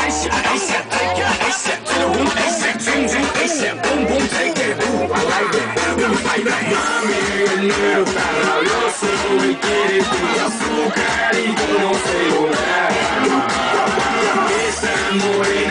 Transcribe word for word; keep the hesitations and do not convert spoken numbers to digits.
Mami, el negro está rabioso, me quiere tu azúcar y tú no celular. Esa morena